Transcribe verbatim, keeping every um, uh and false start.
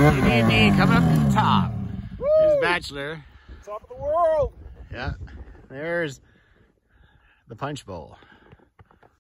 and me coming up to the top. Woo! There's Bachelor. Top of the world. Yeah. There's the punch bowl.